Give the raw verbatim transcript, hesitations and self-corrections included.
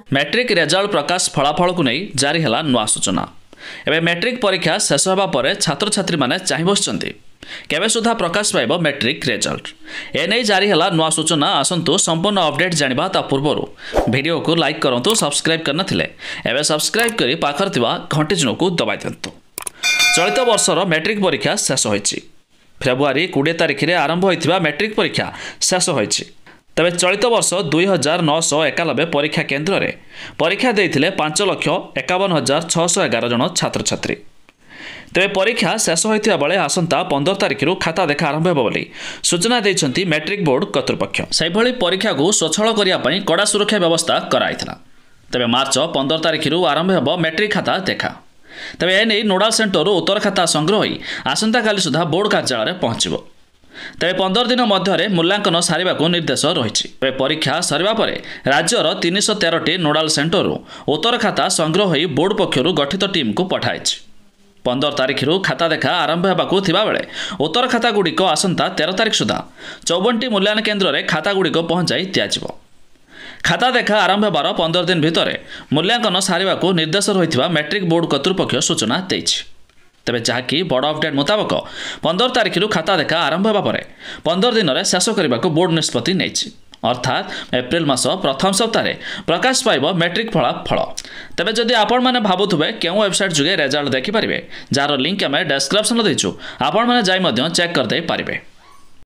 Matric result प्रकाश फलाफल को नहीं जारी है नुआ सूचना। एवं मैट्रिक परीक्षा शेष होगा पर छात्र छात्री माने चाहि बसिचंती केबे सुधा प्रकाश पाइब मैट्रिक रेजल्ट एने जारी है नुआ सूचना। आसतु संपूर्ण अपडेट जानिबा ता पूर्व वीडियो को लाइक करंतु, सब्सक्राइब करना थिले एवं सब्सक्राइब करी पाखर थिबा घंटी चिन्ह को दबाई दियंतु। चलित वर्षर मैट्रिक परीक्षा शेष होईछि। फेब्रुआरी बीस तारिख रे आरंभ होइथिबा मैट्रिक परीक्षा शेष होईछि। तबे चलित वर्ष दुई हजार नौश एकानबे परीक्षा केन्द्र में परीक्षा देइथिले पांच लक्ष एकावन हजार छःश एगार जन छात्र छात्री। तेरे परीक्षा शेष होइथिबा बेले आसंता पंद्रह तारिख खाता देखा आरंभ होब बोली सूचना देइछंती मैट्रिक बोर्ड कर्तृपक्ष। सेहिभଳି परीक्षा को स्वच्छल करिया पई कड़ा सुरक्षा व्यवस्था कराइथिला। तबे मार्च पंद्रह तारिख आरंभ होब मैट्रिक खाता देखा। तबे एने नोडाल सेंटर उत्तर खाता संग्रह होई आसंता काली सुधा बोर्ड कार्यालय पहुंचबो। तेरे पंद्रह दिन मध्य मूल्यांकन सारिबा को निर्देश रही। परीक्षा सरिबा परे राज्यर तीन सौ तेरह टी नोडाल सेंटर उत्तर खाता संग्रह होई बोर्ड पक्षरु गठित टीम को पठाइछि। पंद्रह तारिख खाता देखा आरंभ होगाकू थिबा बेले उत्तर खाता गुड़िक आसंता तेरह तारिख सुधा चौवन टी मूल्यांकन केन्द्र में खाता गुड़िक पहुंचाई दियाजिबो। खाता देखा आरंभ होबार पंद्रह दिन भितर मूल्यांकन सारिबा को निर्देश रही मैट्रिक बोर्ड कर्तृपक्ष सूचना देइछि। तेबे जहाँकि बड़ अपडेट मुताबक पंद्रह तारिख खाता देखा आरंभ होगा पर पंद्रह दिन में शेष करने को बोर्ड निष्पत्ति नहीं। अर्थात एप्रिल मास प्रथम सप्ताह प्रकाश पाइब मैट्रिक फलाफल। तेबे जदि आपण माने भाबुथुबे केउ वेबसाइट जुगे रिजल्ट देखि पारिबे जार लिंक आमे डिस्क्रिप्शन देइछु, आपण माने जाई मध्य चेक कर दे पारिबे।